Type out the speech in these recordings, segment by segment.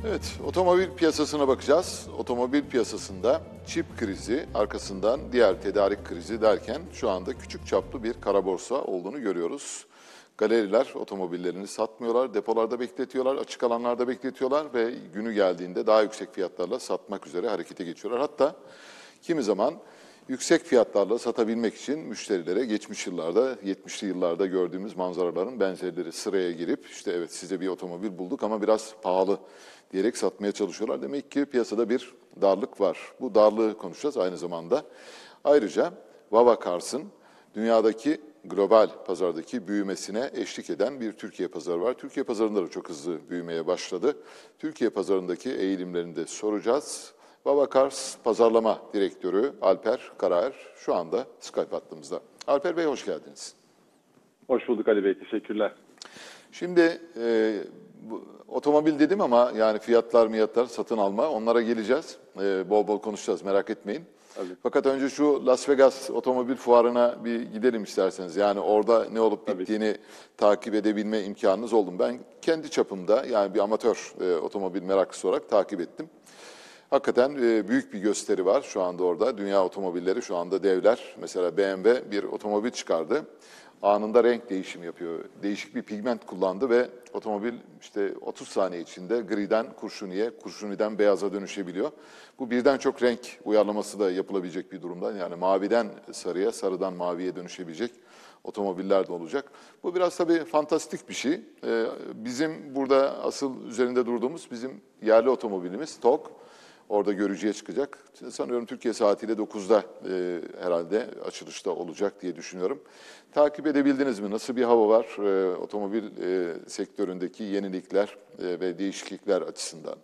Evet, otomobil piyasasına bakacağız. Otomobil piyasasında çip krizi, arkasından diğer tedarik krizi derken şu anda küçük çaplı bir kara borsa olduğunu görüyoruz. Galeriler otomobillerini satmıyorlar, depolarda bekletiyorlar, açık alanlarda bekletiyorlar ve günü geldiğinde daha yüksek fiyatlarla satmak üzere harekete geçiyorlar. Hatta kimi zaman yüksek fiyatlarla satabilmek için müşterilere geçmiş yıllarda, 70'li yıllarda gördüğümüz manzaraların benzerleri sıraya girip işte evet size bir otomobil bulduk ama biraz pahalı diyerek satmaya çalışıyorlar. Demek ki piyasada bir darlık var. Bu darlığı konuşacağız aynı zamanda. Ayrıca Volvo Cars'ın dünyadaki global pazardaki büyümesine eşlik eden bir Türkiye pazarı var. Türkiye pazarında da çok hızlı büyümeye başladı. Türkiye pazarındaki eğilimlerini de soracağız. Volvo Cars Pazarlama Direktörü Alper Karaer şu anda Skype hattımızda. Alper Bey hoş geldiniz. Hoş bulduk Ali Bey, teşekkürler. Şimdi otomobil dedim ama yani fiyatlar, satın alma onlara geleceğiz. Bol bol konuşacağız merak etmeyin. Tabii. Fakat önce şu Las Vegas otomobil fuarına bir gidelim isterseniz. Yani orada ne olup bittiğini takip edebilme imkanınız oldu mu? Ben kendi çapımda yani bir amatör otomobil meraklısı olarak takip ettim. Hakikaten büyük bir gösteri var şu anda orada. Dünya otomobilleri şu anda devler. Mesela BMW bir otomobil çıkardı. Anında renk değişimi yapıyor. Değişik bir pigment kullandı ve otomobil işte 30 saniye içinde griden kurşuniye, kurşuniden beyaza dönüşebiliyor. Bu birden çok renk uyarlaması da yapılabilecek bir durumda. Yani maviden sarıya, sarıdan maviye dönüşebilecek otomobiller de olacak. Bu biraz tabii fantastik bir şey. Bizim burada asıl üzerinde durduğumuz bizim yerli otomobilimiz TOG. Orada görücüye çıkacak. Sanıyorum Türkiye saatiyle 9'da herhalde açılışta olacak diye düşünüyorum. Takip edebildiniz mi? Nasıl bir hava var otomobil sektöründeki yenilikler ve değişiklikler açısından?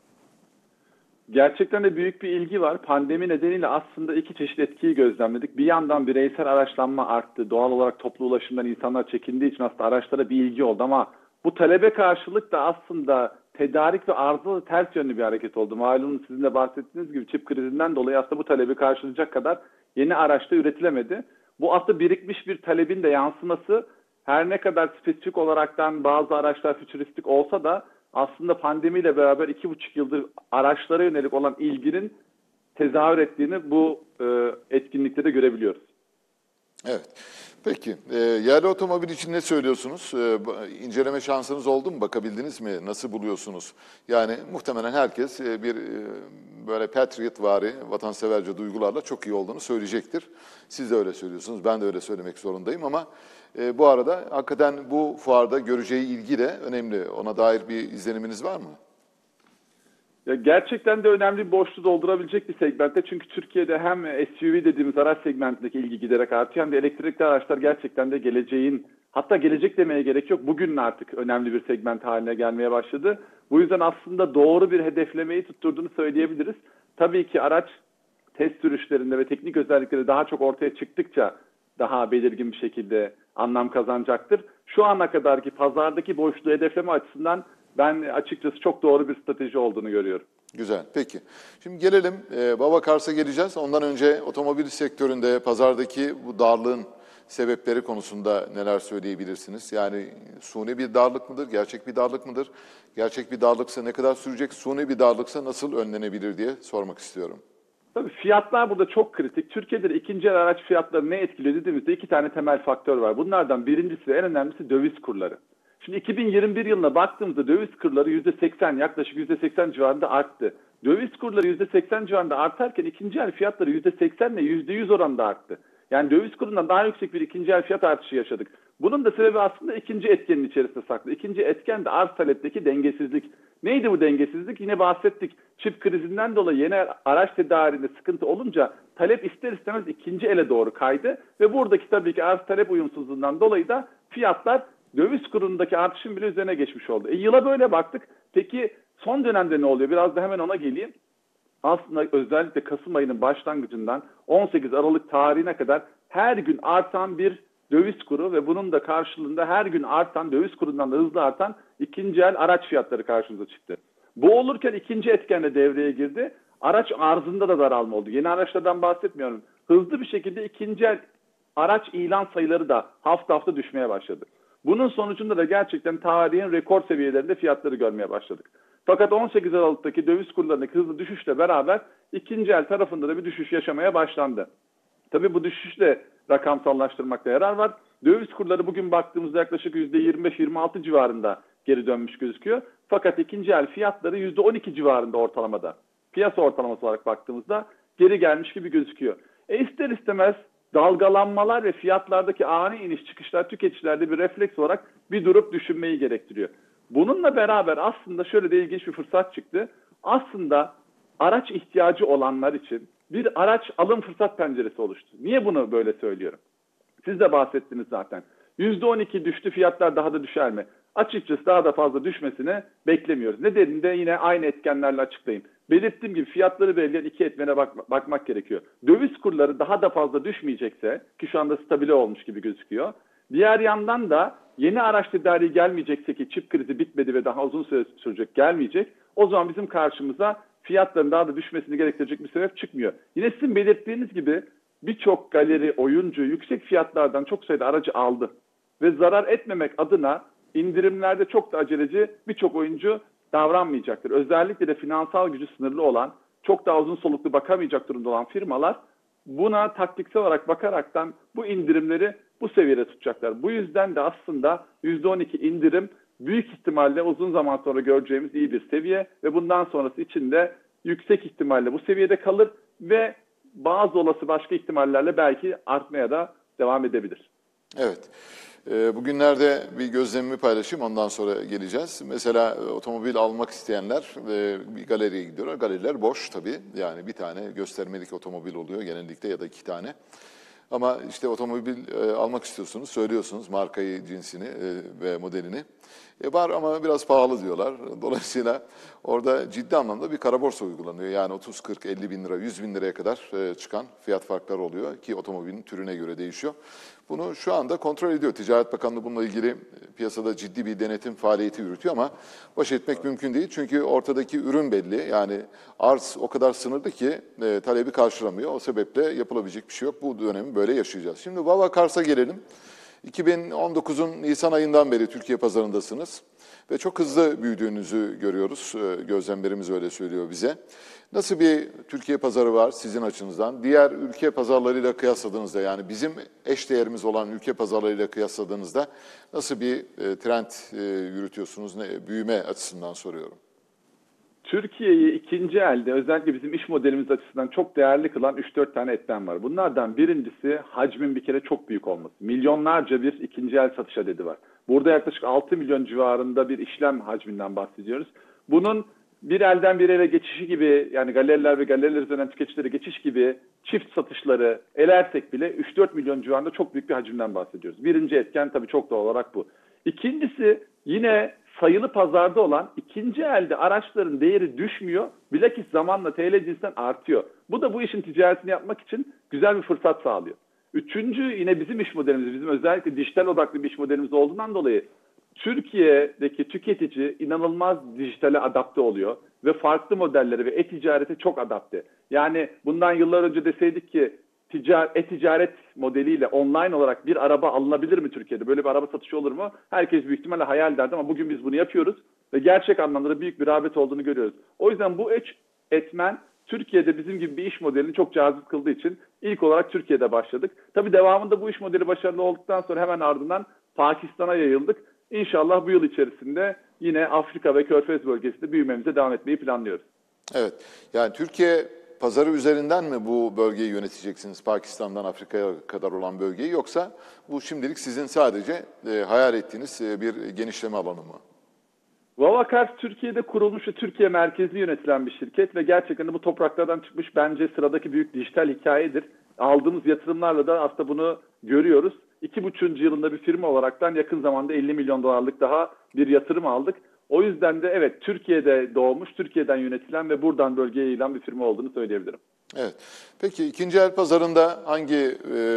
Gerçekten de büyük bir ilgi var. Pandemi nedeniyle aslında iki çeşit etkiyi gözlemledik. Bir yandan bireysel araçlanma arttı. Doğal olarak toplu ulaşımdan insanlar çekindiği için aslında araçlara bir ilgi oldu ama bu talebe karşılık da aslında tedarik ve arzda ters yönlü bir hareket oldu. Malum sizin de bahsettiğiniz gibi çip krizinden dolayı aslında bu talebi karşılayacak kadar yeni araçta üretilemedi. Bu aslında birikmiş bir talebin de yansıması, her ne kadar spesifik olaraktan bazı araçlar fütüristik olsa da aslında pandemiyle beraber 2,5 yıldır araçlara yönelik olan ilginin tezahür ettiğini bu etkinlikte de görebiliyoruz. Evet. Peki, yerli otomobil için ne söylüyorsunuz? İnceleme şansınız oldu mu? Bakabildiniz mi? Nasıl buluyorsunuz? Yani muhtemelen herkes bir böyle patriotvari, vatanseverce duygularla çok iyi olduğunu söyleyecektir. Siz de öyle söylüyorsunuz, ben de öyle söylemek zorundayım ama bu arada hakikaten bu fuarda göreceği ilgi de önemli. Ona dair bir izleniminiz var mı? Ya gerçekten de önemli bir boşluğu doldurabilecek bir segmentte. Çünkü Türkiye'de hem SUV dediğimiz araç segmentindeki ilgi giderek artıyor hem de elektrikli araçlar gerçekten de geleceğin, hatta gelecek demeye gerek yok, bugünün artık önemli bir segment haline gelmeye başladı. Bu yüzden aslında doğru bir hedeflemeyi tutturduğunu söyleyebiliriz. Tabii ki araç test sürüşlerinde ve teknik özellikleri daha çok ortaya çıktıkça daha belirgin bir şekilde anlam kazanacaktır. Şu ana kadarki pazardaki boşluğu hedefleme açısından ben açıkçası çok doğru bir strateji olduğunu görüyorum. Güzel, peki. Şimdi gelelim, Volvo Cars'a geleceğiz. Ondan önce otomobil sektöründe, pazardaki bu darlığın sebepleri konusunda neler söyleyebilirsiniz? Yani suni bir darlık mıdır, gerçek bir darlık mıdır? Gerçek bir darlıksa ne kadar sürecek, suni bir darlıksa nasıl önlenebilir diye sormak istiyorum. Tabii fiyatlar burada çok kritik. Türkiye'de de ikinci el araç fiyatları ne etkiliyor dediğimizde iki tane temel faktör var. Bunlardan birincisi ve en önemlisi döviz kurları. Şimdi 2021 yılına baktığımızda döviz kurları %80, yaklaşık %80 civarında arttı. Döviz kurları %80 civarında artarken ikinci el fiyatları %80 ile %100 oranında arttı. Yani döviz kurundan daha yüksek bir ikinci el fiyat artışı yaşadık. Bunun da sebebi aslında ikinci etkenin içerisinde saklı. İkinci etken de arz talepteki dengesizlik. Neydi bu dengesizlik? Yine bahsettik. Çip krizinden dolayı yeni araç tedariğinde sıkıntı olunca talep ister istemez ikinci ele doğru kaydı. Ve buradaki tabii ki arz talep uyumsuzluğundan dolayı da fiyatlar döviz kurundaki artışın bile üzerine geçmiş oldu. Yıla böyle baktık. Peki son dönemde ne oluyor? Biraz da hemen ona geleyim. Aslında özellikle Kasım ayının başlangıcından 18 Aralık tarihine kadar her gün artan bir döviz kuru ve bunun da karşılığında her gün artan, döviz kurundan da hızlı artan ikinci el araç fiyatları karşımıza çıktı. Bu olurken ikinci etken de devreye girdi. Araç arzında da daralma oldu. Yeni araçlardan bahsetmiyorum. Hızlı bir şekilde ikinci el araç ilan sayıları da hafta hafta düşmeye başladı. Bunun sonucunda da gerçekten tarihin rekor seviyelerinde fiyatları görmeye başladık. Fakat 18 Aralık'taki döviz kurlarındaki hızlı düşüşle beraber ikinci el tarafında da bir düşüş yaşamaya başlandı. Tabii bu düşüşle rakamsallaştırmakta yarar var. Döviz kurları bugün baktığımızda yaklaşık %25-26 civarında geri dönmüş gözüküyor. Fakat ikinci el fiyatları %12 civarında ortalamada. Piyasa ortalaması olarak baktığımızda geri gelmiş gibi gözüküyor. İster istemez dalgalanmalar ve fiyatlardaki ani iniş çıkışlar tüketicilerde bir refleks olarak bir durup düşünmeyi gerektiriyor. Bununla beraber aslında şöyle de ilginç bir fırsat çıktı. Aslında araç ihtiyacı olanlar için bir araç alım fırsat penceresi oluştu. Niye bunu böyle söylüyorum? Siz de bahsettiniz zaten. %12 düştü, fiyatlar daha da düşer mi? Açıkçası daha da fazla düşmesini beklemiyoruz. Nedenini de yine aynı etkenlerle açıklayayım. Belirttiğim gibi fiyatları belirleyen iki etmene bakmak gerekiyor. Döviz kurları daha da fazla düşmeyecekse, ki şu anda stabile olmuş gibi gözüküyor. Diğer yandan da yeni araç tedariği gelmeyecekse, ki çip krizi bitmedi ve daha uzun süre sürecek, gelmeyecek. O zaman bizim karşımıza fiyatların daha da düşmesini gerektirecek bir sebep çıkmıyor. Yine sizin belirttiğiniz gibi birçok galeri, oyuncu yüksek fiyatlardan çok sayıda aracı aldı. Ve zarar etmemek adına indirimlerde çok da aceleci birçok oyuncu davranmayacaktır. Özellikle de finansal gücü sınırlı olan, çok daha uzun soluklu bakamayacak durumda olan firmalar buna taktiksel olarak bakaraktan bu indirimleri bu seviyede tutacaklar. Bu yüzden de aslında %12 indirim büyük ihtimalle uzun zaman sonra göreceğimiz iyi bir seviye ve bundan sonrası için de yüksek ihtimalle bu seviyede kalır ve bazı olası başka ihtimallerle belki artmaya da devam edebilir. Evet. Bugünlerde bir gözlemimi paylaşayım, ondan sonra geleceğiz. Mesela otomobil almak isteyenler bir galeriye gidiyorlar. Galeriler boş tabii. Yani bir tane göstermelik otomobil oluyor genellikle ya da iki tane. Ama işte otomobil almak istiyorsunuz, söylüyorsunuz markayı, cinsini ve modelini. Var ama biraz pahalı diyorlar. Dolayısıyla orada ciddi anlamda bir kara borsa uygulanıyor. Yani 30, 40, 50 bin lira, 100 bin liraya kadar çıkan fiyat farkları oluyor ki otomobilin türüne göre değişiyor. Bunu şu anda kontrol ediyor. Ticaret Bakanlığı bununla ilgili piyasada ciddi bir denetim faaliyeti yürütüyor ama baş etmek mümkün değil. Çünkü ortadaki ürün belli. Yani arz o kadar sınırlı ki talebi karşılamıyor. O sebeple yapılabilecek bir şey yok. Bu dönemi böyle yaşayacağız. Şimdi Vava Cars'a gelelim. 2019'un Nisan ayından beri Türkiye pazarındasınız ve çok hızlı büyüdüğünüzü görüyoruz. Gözlemlerimiz öyle söylüyor bize. Nasıl bir Türkiye pazarı var sizin açınızdan? Diğer ülke pazarlarıyla kıyasladığınızda, yani bizim eş değerimiz olan ülke pazarlarıyla kıyasladığınızda nasıl bir trend yürütüyorsunuz? Büyüme açısından soruyorum. Türkiye'yi ikinci elde özellikle bizim iş modelimiz açısından çok değerli kılan 3-4 tane etken var. Bunlardan birincisi hacmin bir kere çok büyük olması. Milyonlarca bir ikinci el satış adedi var. Burada yaklaşık 6 milyon civarında bir işlem hacminden bahsediyoruz. Bunun bir elden bir ele geçişi gibi, yani galeriler ve galeriler üzerinden tüketicilere geçiş gibi çift satışları elersek bile 3-4 milyon civarında çok büyük bir hacimden bahsediyoruz. Birinci etken tabii çok doğal olarak bu. İkincisi yine sayılı pazarda olan ikinci elde araçların değeri düşmüyor. Bilakis zamanla TL cinsinden artıyor. Bu da bu işin ticaretini yapmak için güzel bir fırsat sağlıyor. Üçüncü yine bizim iş modelimiz, bizim özellikle dijital odaklı bir iş modelimiz olduğundan dolayı Türkiye'deki tüketici inanılmaz dijitale adapte oluyor ve farklı modellere ve e-ticarete çok adapte. Yani bundan yıllar önce deseydik ki e-ticaret modeliyle online olarak bir araba alınabilir mi Türkiye'de? Böyle bir araba satışı olur mu? Herkes büyük ihtimalle hayal derdi ama bugün biz bunu yapıyoruz ve gerçek anlamda da büyük bir rağbet olduğunu görüyoruz. O yüzden bu etmen Türkiye'de bizim gibi bir iş modelini çok cazip kıldığı için ilk olarak Türkiye'de başladık. Tabii devamında bu iş modeli başarılı olduktan sonra hemen ardından Pakistan'a yayıldık. İnşallah bu yıl içerisinde yine Afrika ve Körfez bölgesinde büyümemize devam etmeyi planlıyoruz. Evet, yani Türkiye pazarı üzerinden mi bu bölgeyi yöneteceksiniz, Pakistan'dan Afrika'ya kadar olan bölgeyi, yoksa bu şimdilik sizin sadece hayal ettiğiniz bir genişleme alanı mı? Vava Cars Türkiye'de kurulmuş ve Türkiye merkezli yönetilen bir şirket ve gerçekten de bu topraklardan çıkmış bence sıradaki büyük dijital hikayedir. Aldığımız yatırımlarla da aslında bunu görüyoruz. 2,5. yılında bir firma olaraktan yakın zamanda 50 milyon dolarlık daha bir yatırım aldık. O yüzden de evet, Türkiye'de doğmuş, Türkiye'den yönetilen ve buradan bölgeye yayılan bir firma olduğunu söyleyebilirim. Evet. Peki ikinci el pazarında hangi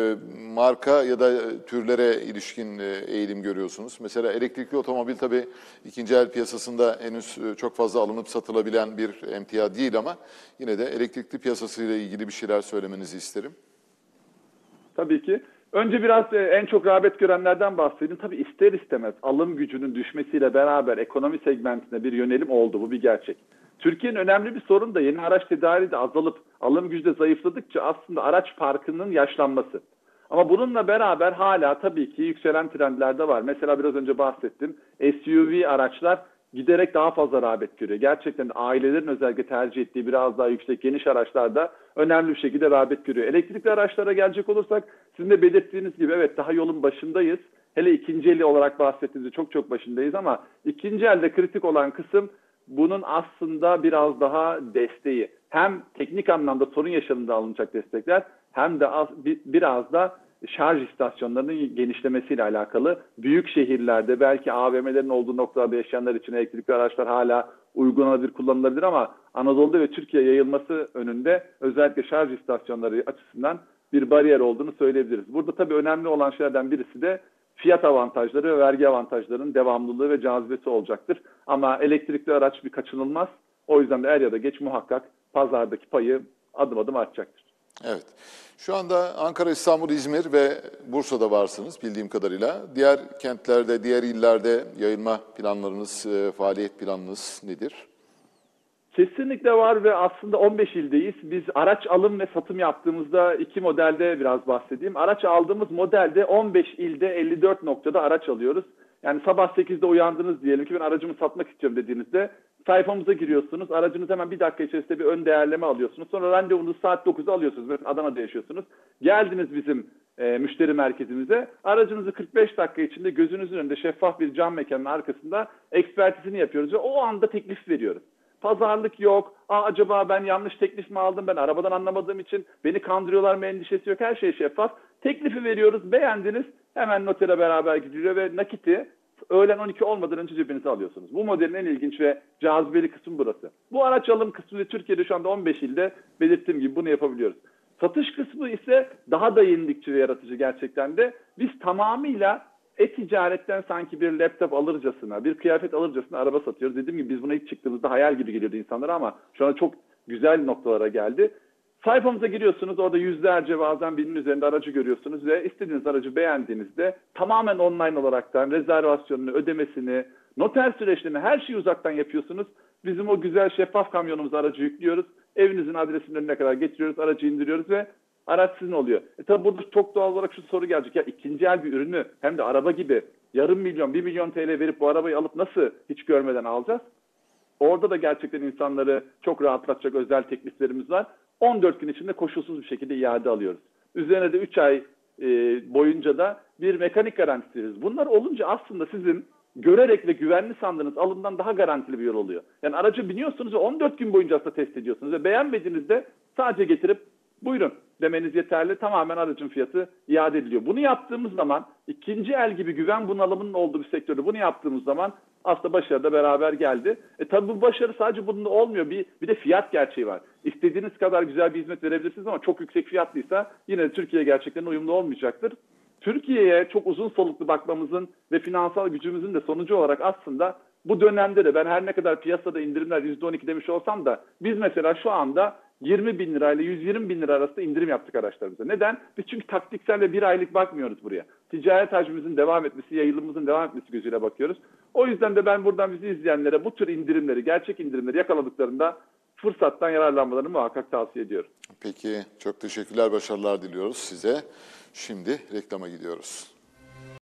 marka ya da türlere ilişkin eğilim görüyorsunuz? Mesela elektrikli otomobil tabii ikinci el piyasasında henüz çok fazla alınıp satılabilen bir emtia değil ama yine de elektrikli piyasasıyla ilgili bir şeyler söylemenizi isterim. Tabii ki. Önce biraz en çok rağbet görenlerden bahsedeyim. Tabii ister istemez alım gücünün düşmesiyle beraber ekonomi segmentine bir yönelim oldu. Bu bir gerçek. Türkiye'nin önemli bir sorunu da yeni araç tedariği de azalıp alım gücü de zayıfladıkça aslında araç parkının yaşlanması. Ama bununla beraber hala tabii ki yükselen trendler de var. Mesela biraz önce bahsettim. SUV araçlar giderek daha fazla rağbet görüyor. Gerçekten ailelerin özellikle tercih ettiği biraz daha yüksek geniş araçlar da önemli bir şekilde rağbet görüyor. Elektrikli araçlara gelecek olursak sizin de belirttiğiniz gibi evet daha yolun başındayız. Hele ikinci eli olarak bahsettiğinizde çok başındayız ama ikinci elde kritik olan kısım bunun aslında biraz daha desteği. Hem teknik anlamda sorun yaşadığında alınacak destekler hem de biraz da şarj istasyonlarının genişlemesiyle alakalı. Büyük şehirlerde belki AVM'lerin olduğu noktalarda yaşayanlar için elektrikli araçlar hala uygulanabilir, kullanılabilir ama Anadolu'da ve Türkiye yayılması önünde özellikle şarj istasyonları açısından bir bariyer olduğunu söyleyebiliriz. Burada tabii önemli olan şeylerden birisi de fiyat avantajları ve vergi avantajlarının devamlılığı ve cazibesi olacaktır. Ama elektrikli araç bir kaçınılmaz. O yüzden de er ya da geç muhakkak pazardaki payı adım adım artacaktır. Evet. Şu anda Ankara, İstanbul, İzmir ve Bursa'da varsınız bildiğim kadarıyla. Diğer kentlerde, diğer illerde yayılma planlarınız, faaliyet planınız nedir? Kesinlikle var ve aslında 15 ildeyiz. Biz araç alım ve satım yaptığımızda iki modelde biraz bahsedeyim. Araç aldığımız modelde 15 ilde 54 noktada araç alıyoruz. Yani sabah 8'de uyandınız diyelim ki ben aracımı satmak istiyorum dediğinizde sayfamıza giriyorsunuz. Aracınızı hemen bir dakika içerisinde bir ön değerleme alıyorsunuz. Sonra randevunuzu saat 9'da alıyorsunuz. Mesela Adana'da yaşıyorsunuz. Geldiniz bizim müşteri merkezimize. Aracınızı 45 dakika içinde gözünüzün önünde şeffaf bir cam mekanın arkasında ekspertizini yapıyoruz ve o anda teklif veriyoruz. Pazarlık yok. Acaba ben yanlış teklif mi aldım? Ben arabadan anlamadığım için beni kandırıyorlar mı endişesi yok. Her şey şeffaf. Teklifi veriyoruz. Beğendiniz. Hemen notere beraber gidiliyor ve nakiti öğlen 12 olmadan önce cebinize alıyorsunuz. Bu modelin en ilginç ve cazibeli kısmı burası. Bu araç alım kısmı Türkiye'de şu anda 15 ilde belirttiğim gibi bunu yapabiliyoruz. Satış kısmı ise daha da yenilikçi ve yaratıcı gerçekten de. Biz tamamıyla e-ticaretten sanki bir laptop alırcasına, bir kıyafet alırcasına araba satıyoruz. Dediğim gibi biz buna ilk çıktığımızda hayal gibi geliyordu insanlara ama şu anda çok güzel noktalara geldi. Sayfamıza giriyorsunuz, orada yüzlerce bazen binin üzerinde aracı görüyorsunuz ve istediğiniz aracı beğendiğinizde tamamen online olaraktan rezervasyonunu, ödemesini, noter süreçlerini her şeyi uzaktan yapıyorsunuz. Bizim o güzel şeffaf kamyonumuza aracı yüklüyoruz. Evinizin adresinin önüne kadar getiriyoruz, aracı indiriyoruz ve araç sizin oluyor. Tabi burada çok doğal olarak şu soru gelecek. Ya ikinci el bir ürünü hem de araba gibi yarım milyon, 1 milyon TL verip bu arabayı alıp nasıl hiç görmeden alacağız? Orada da gerçekten insanları çok rahatlatacak özel tekliflerimiz var. 14 gün içinde koşulsuz bir şekilde iade alıyoruz. Üzerine de 3 ay boyunca da bir mekanik garantisi veriyoruz. Bunlar olunca aslında sizin görerek ve güvenli sandığınız alımdan daha garantili bir yol oluyor. Yani aracı biniyorsunuz ve 14 gün boyunca aslında test ediyorsunuz ve beğenmediğinizde sadece getirip buyurun demeniz yeterli. Tamamen aracın fiyatı iade ediliyor. Bunu yaptığımız zaman ikinci el gibi güven bunalımının olduğu bir sektörde bunu yaptığımız zaman aslında başarı da beraber geldi. Tabii bu başarı sadece bununla olmuyor. Bir de fiyat gerçeği var. İstediğiniz kadar güzel bir hizmet verebilirsiniz ama çok yüksek fiyatlıysa yine de Türkiye gerçekten uyumlu olmayacaktır. Türkiye'ye çok uzun soluklu bakmamızın ve finansal gücümüzün de sonucu olarak aslında bu dönemde de ben her ne kadar piyasada indirimler %12 demiş olsam da biz mesela şu anda 20 bin lirayla 120 bin lira arasında indirim yaptık araçlarımıza. Neden? Biz çünkü taktiksel ve bir aylık bakmıyoruz buraya. Ticaret hacmimizin devam etmesi, yayılımımızın devam etmesi gözüyle bakıyoruz. O yüzden de ben buradan bizi izleyenlere bu tür indirimleri, gerçek indirimleri yakaladıklarında fırsattan yararlanmalarını muhakkak tavsiye ediyorum. Peki, çok teşekkürler, başarılar diliyoruz size. Şimdi reklama gidiyoruz.